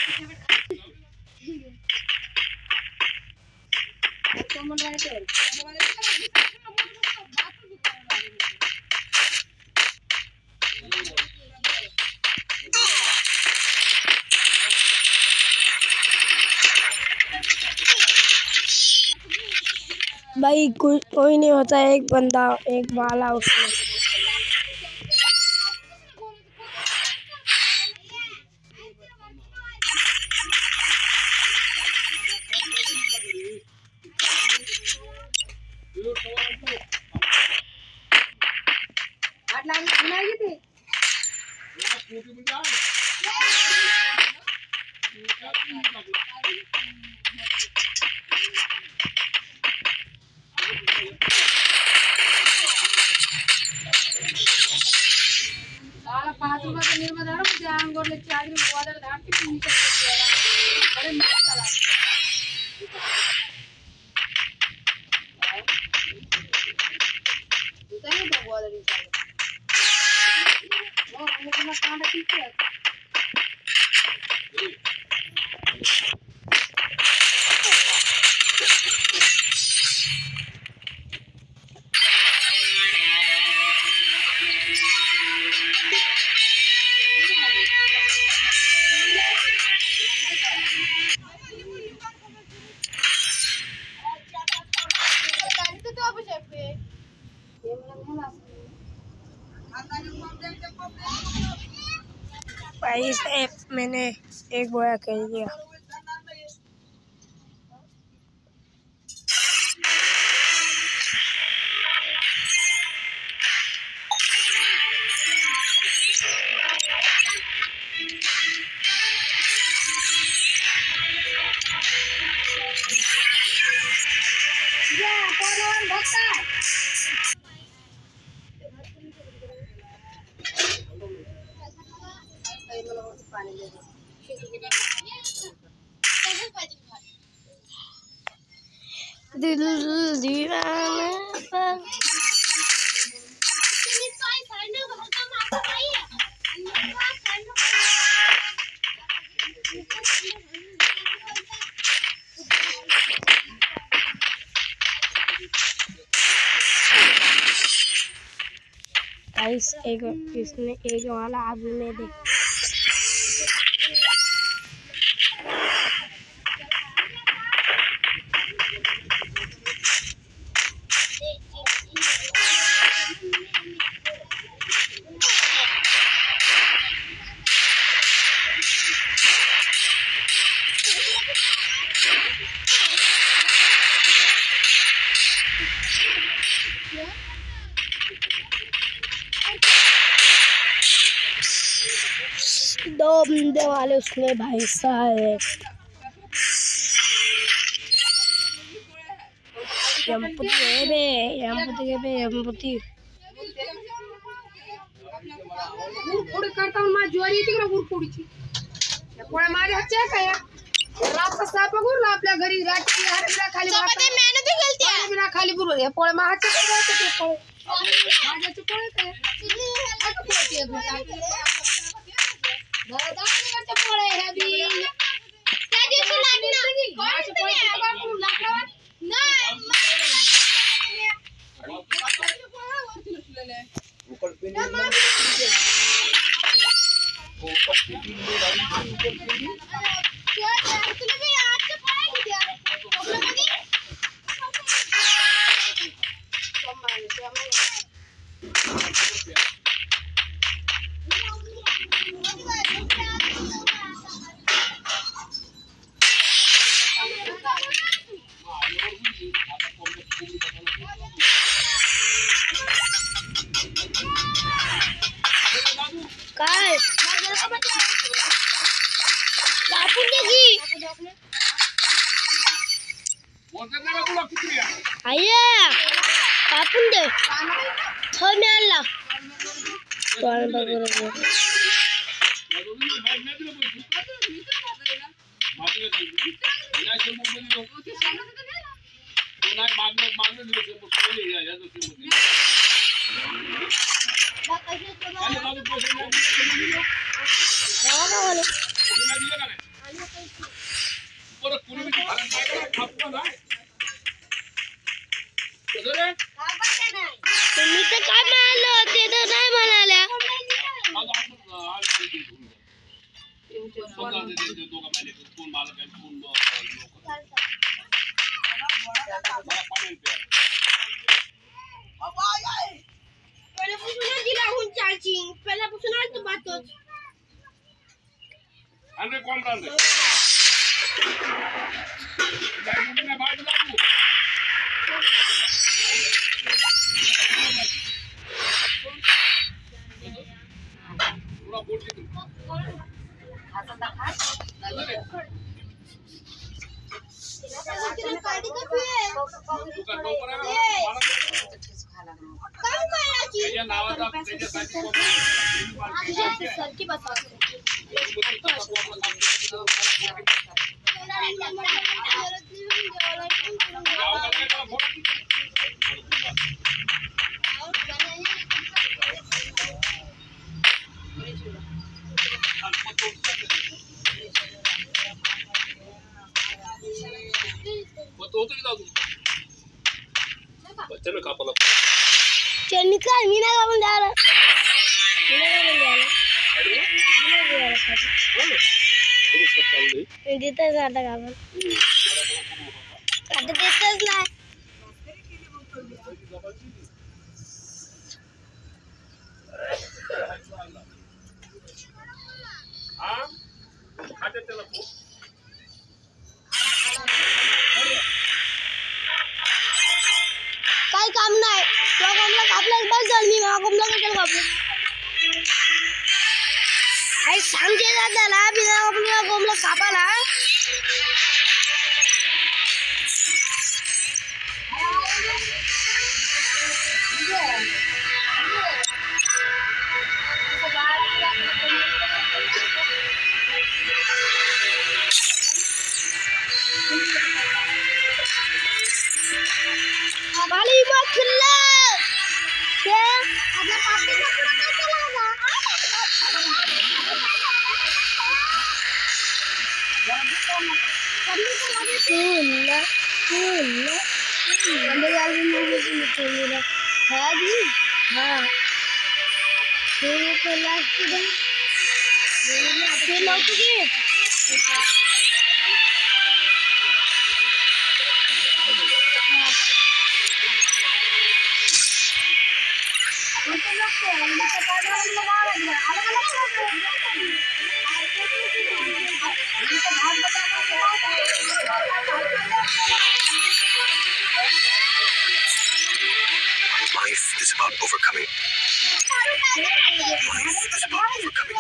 भाई कोई नहीं होता, एक बंदा एक वाला उसमें। भाई इस ऐप मैंने एक बोया कर दिया। दिल दीवाना इसने एक वाला आदमी में दे। दो बंदे वाले उसमें भाई साहब यमपुती करता मैं ज्वारी तिकडे गुरपुडीची कोणा मारे हच्चे काय रात साप गुरला आपल्या घरी रात्री हरला खाली पते मेहनत गलती आहे बिना खाली गुरु हे पोळे माहाचे काय ते पोळे माझ्याचे पोळे काय आता पोळी आहे दादाचे पोळे हे बी त्या दिवशी लागली माझे पोळे काढून लाकडावर नाही ऊपर पिंडी ऊपर पिंडी काय कापून दे की आये कापून दे हो मी आणला तोंड बघ काही काम नाही तो कोंबडा कापला बस झाली मी कोंबडा कशाला कापला आई सांगते दादाला बिना कोंबडा कापाला वाली मत खिल्ला के अपना पापी का पूरा कैसे लगा खिल्ला खिल्ला अंदर वाली मूवी की निकली है जी हां ये तो लास्ट दिन ये लौट गई Life is about overcoming. Life is about overcoming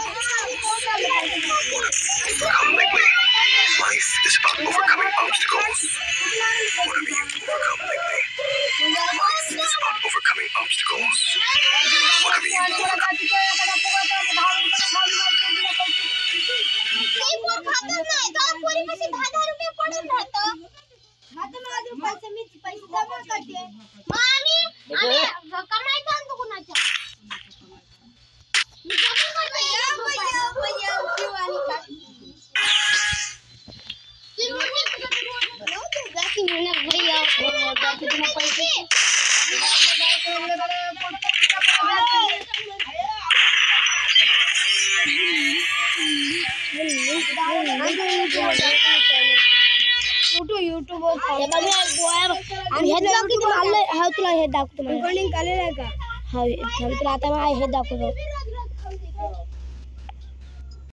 Life is about overcoming obstacles. Whatever you overcome lately. Life is about overcoming obstacles. Whatever you overcome. YouTube आणि हे दाखवतो मला हा तुला हे दाखवतो रेकॉर्डिंग केलेलं आहे का हा तुला आता हे दाखवतो